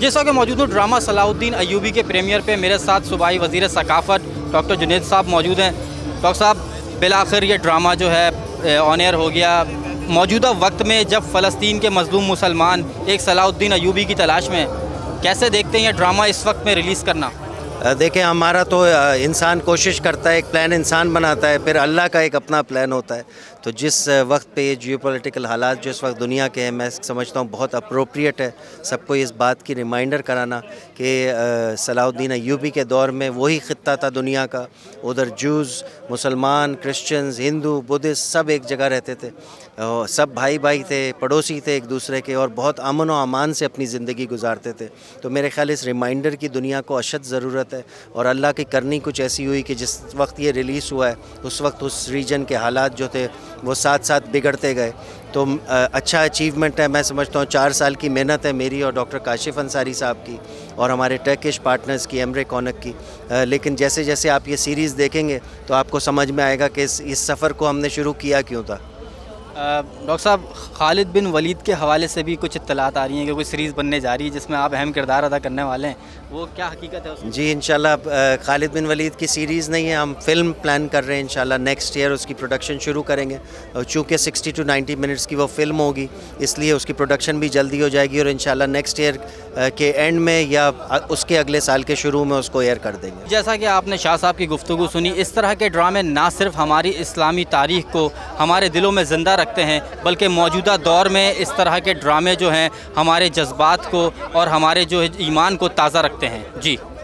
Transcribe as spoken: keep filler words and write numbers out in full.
जैसा कि मौजूद हूँ ड्रामा सलाउद्दीन अय्यूबी के प्रीमियर पे मेरे साथ सूबाई वज़ीर सकाफ़त डॉक्टर जुनैद साहब मौजूद हैं। डॉक्टर साहब, बिलाखिर ये ड्रामा जो है ऑन एयर हो गया। मौजूदा वक्त में जब फ़लस्तीन के मज़लूम मुसलमान एक सलाउद्दीन अय्यूबी की तलाश में, कैसे देखते हैं ये ड्रामा इस वक्त में रिलीज़ करना? देखें, हमारा तो इंसान कोशिश करता है, एक प्लान इंसान बनाता है, फिर अल्लाह का एक अपना प्लान होता है। तो जिस वक्त पे ये जियोपॉलिटिकल हालात जो इस वक्त दुनिया के हैं, मैं समझता हूँ बहुत अप्रोप्रिएट है सबको इस बात की रिमाइंडर कराना कि सलाउद्दीन अय्यूबी के दौर में वही ख़ित्ता था दुनिया का। उधर जूस, मुसलमान, क्रिश्चियंस, हिंदू, बुद्धिस्ट सब एक जगह रहते थे, सब भाई भाई थे, पड़ोसी थे एक दूसरे के, और बहुत अमन व अमान से अपनी ज़िंदगी गुजारते थे। तो मेरे ख़्याल इस रिमाइंडर की दुनिया को अशद ज़रूरत है, और अल्लाह की करनी कुछ ऐसी हुई कि जिस वक्त ये रिलीज़ हुआ है उस वक्त उस रीजन के हालात जो थे वो साथ साथ बिगड़ते गए। तो अच्छा अचीवमेंट है, मैं समझता हूँ। चार साल की मेहनत है मेरी और डॉक्टर काशिफ अंसारी साहब की और हमारे टर्किश पार्टनर्स की, एमरे कॉनक की। लेकिन जैसे जैसे आप ये सीरीज़ देखेंगे तो आपको समझ में आएगा कि इस, इस सफ़र को हमने शुरू किया क्यों था। डॉक्टर साहब, खालिद बिन वलीद के हवाले से भी कुछ इत्तलात आ रही हैं कि कोई सीरीज़ बनने जा रही है जिसमें आप अहम किरदार अदा करने वाले हैं, वो क्या हकीकत है उसमें? जी इंशाल्लाह खालिद बिन वलीद की सीरीज़ नहीं है, हम फिल्म प्लान कर रहे हैं। इंशाल्लाह नेक्स्ट ईयर उसकी प्रोडक्शन शुरू करेंगे। चूँकि सिक्सटी टू नाइन्टी मिनट्स की वो फिल्म होगी, इसलिए उसकी प्रोडक्शन भी जल्दी हो जाएगी और इंशाल्लाह नेक्स्ट ईयर के एंड में या उसके अगले साल के शुरू में उसको एयर कर देंगे। जैसा कि आपने शाह साहब की गुफ्तगू सुनी, इस तरह के ड्रामे ना सिर्फ हमारी इस्लामी तारीख़ को हमारे दिलों में ज़िंदा रखते हैं, बल्कि मौजूदा दौर में इस तरह के ड्रामे जो हैं हमारे जज्बात को और हमारे जो ईमान को ताज़ा रखते हैं। जी।